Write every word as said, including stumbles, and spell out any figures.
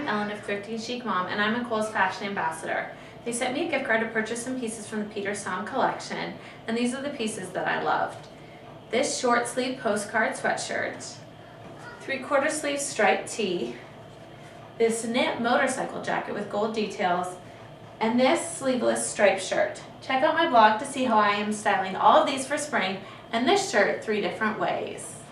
Ellen of Thrifty and Chic Mom, and I'm a Kohl's fashion ambassador. They sent me a gift card to purchase some pieces from the Peter Som collection, and these are the pieces that I loved. This short sleeve postcard sweatshirt, three quarter sleeve striped tee, this knit motorcycle jacket with gold details, and this sleeveless striped shirt. Check out my blog to see how I am styling all of these for spring, and this shirt three different ways.